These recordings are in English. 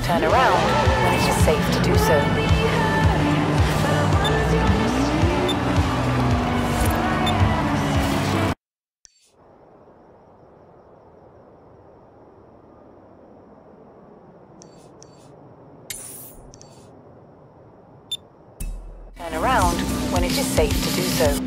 Turn around when it is safe to do so. Turn around when it is safe to do so.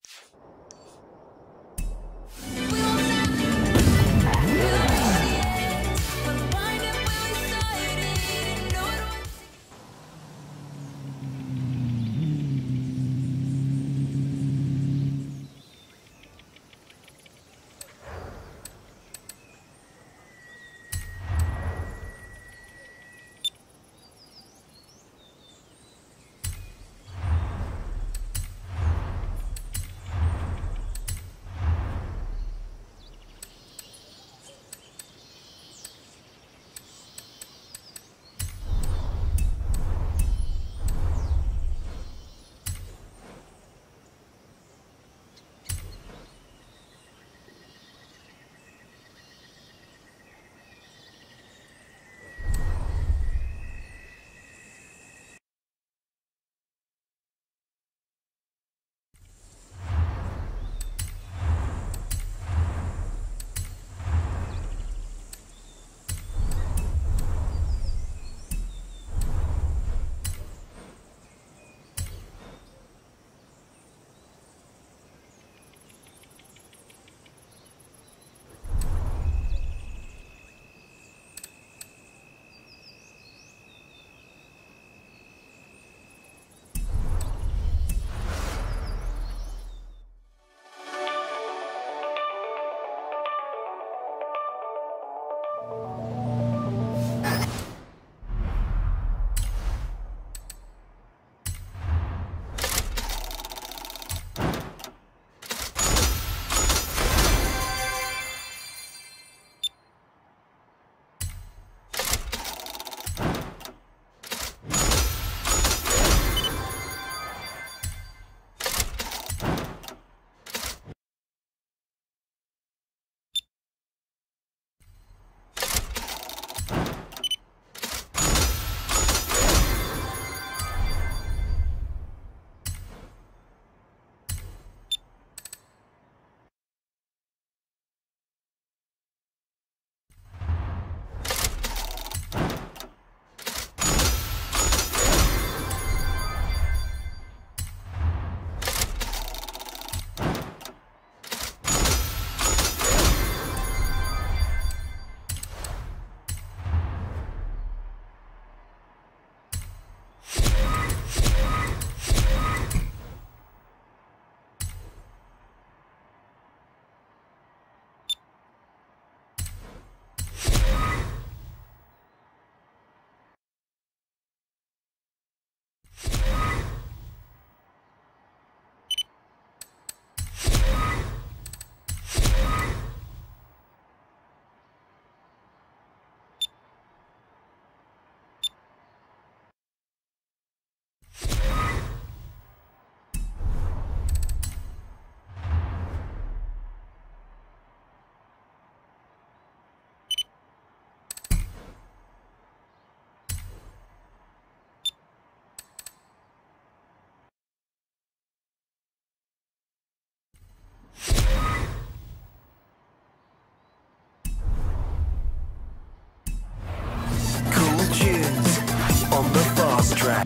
track.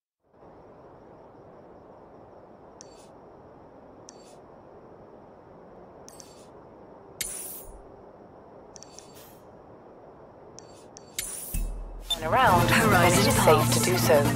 Turn around when it is safe to do so.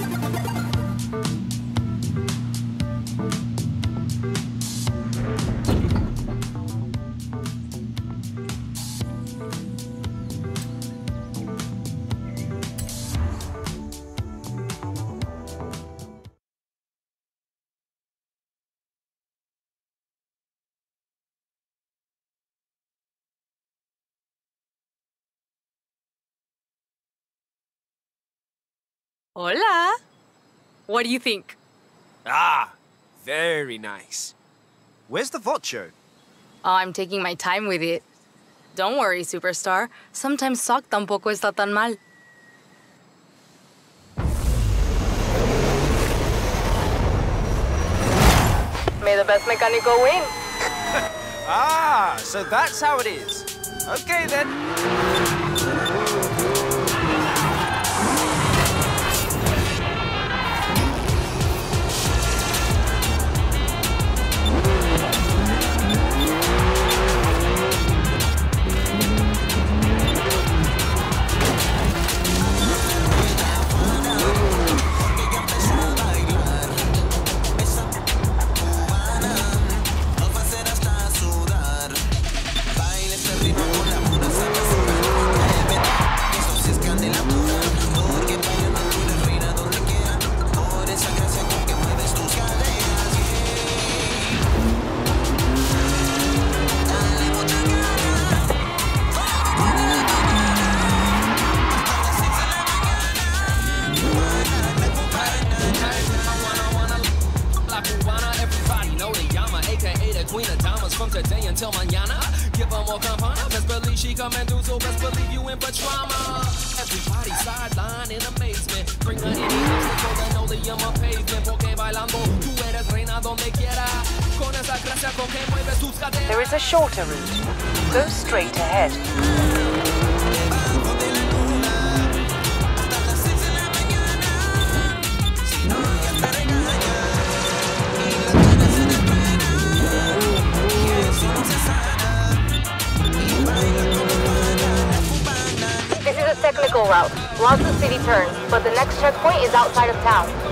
Hola! What do you think? Ah, very nice. Where's the vocho? Oh, I'm taking my time with it. Don't worry, superstar. Sometimes sock tampoco está tan mal. May the best mechanical win. Ah, so that's how it is. Okay then. Queen of diamonds from today until mañana. Give her more campana. Best believe she come and do so. Best believe you in for trauma. Everybody sideline in amazement. Bring her any obstacle, linoleum or pavement. Porque bailando, tú eres reina donde quiera. Con esa gracia con que mueves tus caderas. There is a shorter route. Go straight ahead. This is a technical route. Lots of city turns, but the next checkpoint is outside of town.